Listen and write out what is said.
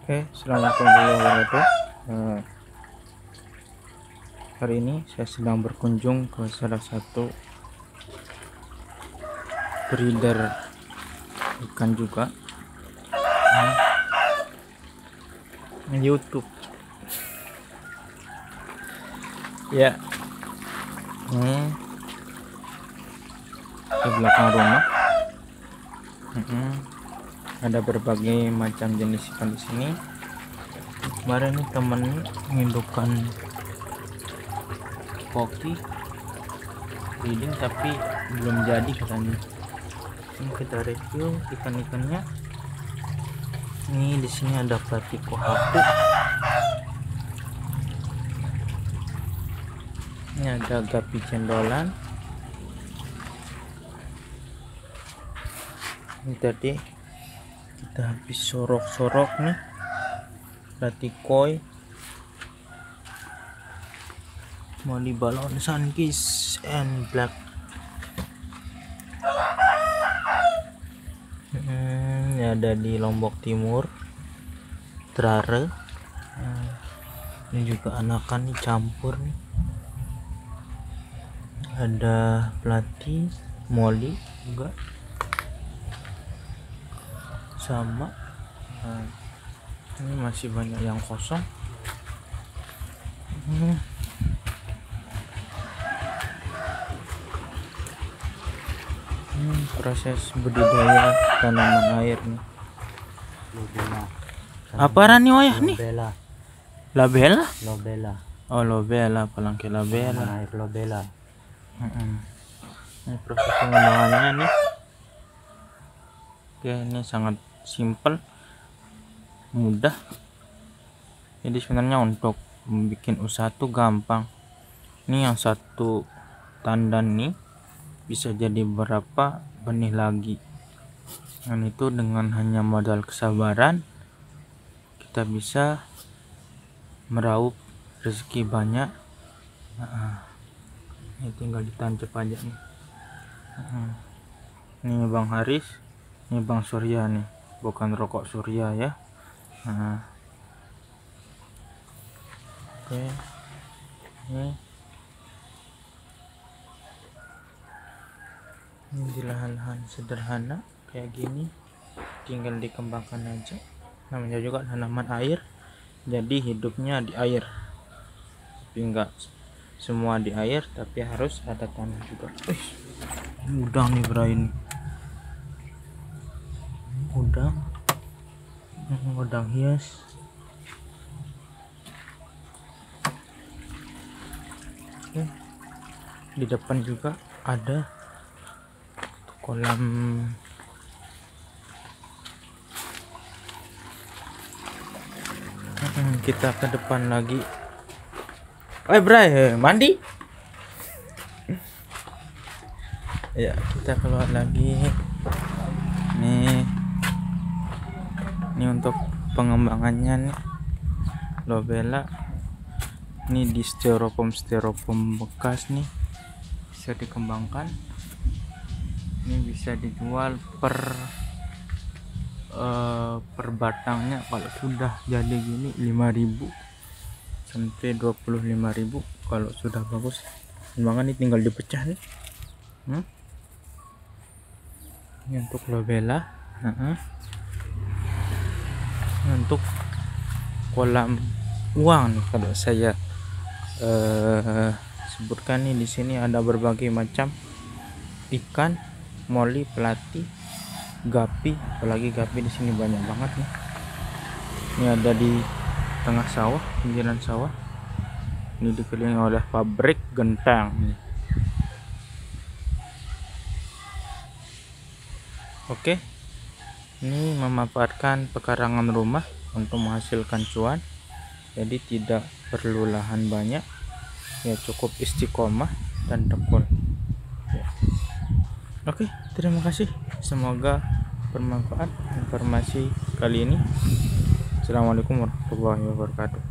Oke, assalamualaikum warahmatullahi wabarakatuh. Hari ini saya sedang berkunjung ke salah satu breeder ikan juga, YouTube. Ya, di belakang rumah. Ada berbagai macam jenis ikan di sini. Kemarin ini temen menghidupkan koki breeding tapi belum jadi katanya. Ini kita review ikan-ikannya. Ini di sini ada platiko hapu. Ini ada gapi cendolan. Ini tadi kita habis sorok-sorok nih, platikoi Molly balon sunkiss and black. Ini ada di Lombok Timur, Trare. Ini juga anakan nih, campur nih. Ada plati Molly juga sama. Ini masih banyak yang kosong. Proses budidaya tanaman air nih. Lobela. Apa nih wayah nih? Lobela. Labella? Lobela. Oh, lobella, palangke labella. Air lobela. Ini proses pengembangannya nih. Oke, ini sangat simple, mudah. Jadi sebenarnya untuk membuat usaha tuh gampang. Ini yang satu tandan nih bisa jadi berapa benih lagi. Dan itu dengan hanya modal kesabaran kita bisa meraup rezeki banyak. Ini tinggal ditancap aja nih. Ini Bang Haris, ini Bang Surya nih, bukan rokok Surya ya. Oke, ini di lahan-lahan sederhana kayak gini tinggal dikembangkan aja. Namanya juga tanaman air, jadi hidupnya di air, tapi enggak semua di air, tapi harus ada tanah juga. Udang nih bro, ini udang hias. Oke. Di depan juga ada kolam kita ke depan lagi. Bray, mandi. Ya, kita keluar lagi. Ini untuk pengembangannya nih, lobela. Ini di styrofoam bekas nih, bisa dikembangkan. Ini bisa dijual per batangnya. Kalau sudah jadi gini 5.000 sampai 25.000 kalau sudah bagus. Kembangan ini tinggal dipecah nih. Ini untuk lobela. Untuk kolam uang nih, kalau saya sebutkan nih, di sini ada berbagai macam ikan, Molly, plati, gapi. Apalagi gapi di sini banyak banget nih. Ini ada di tengah sawah, pinggiran sawah. Ini dikelilingi oleh pabrik gentang nih. Oke, ini memanfaatkan pekarangan rumah untuk menghasilkan cuan. Jadi tidak perlu lahan banyak, ya cukup istiqomah dan tekun ya. Oke, terima kasih, semoga bermanfaat informasi kali ini. Assalamualaikum warahmatullahi wabarakatuh.